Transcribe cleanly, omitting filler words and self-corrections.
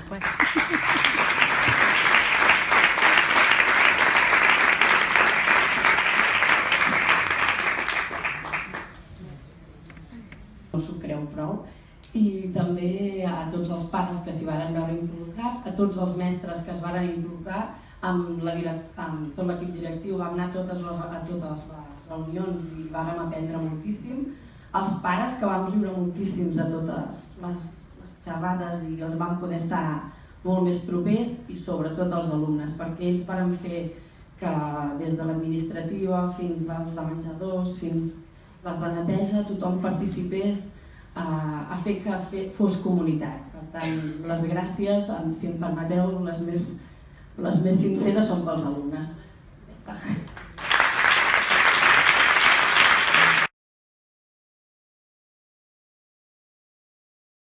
No s'ho creu prou. I també a tots els pares que s'hi van veure involucrats, a tots els mestres que es van involucrar, amb tot l'equip directiu vam anar a totes les reunions i vam aprendre moltíssim, els pares que vam riure moltíssims a totes les xerrades i els vam poder estar molt més propers, i sobretot els alumnes, perquè ells van fer que des de l'administrativa fins als de menjadors, fins les de neteja, tothom participés a fer que fos comunitat. Per tant, les gràcies, si em permeteu, les més sinceres són pels alumnes. Ja està.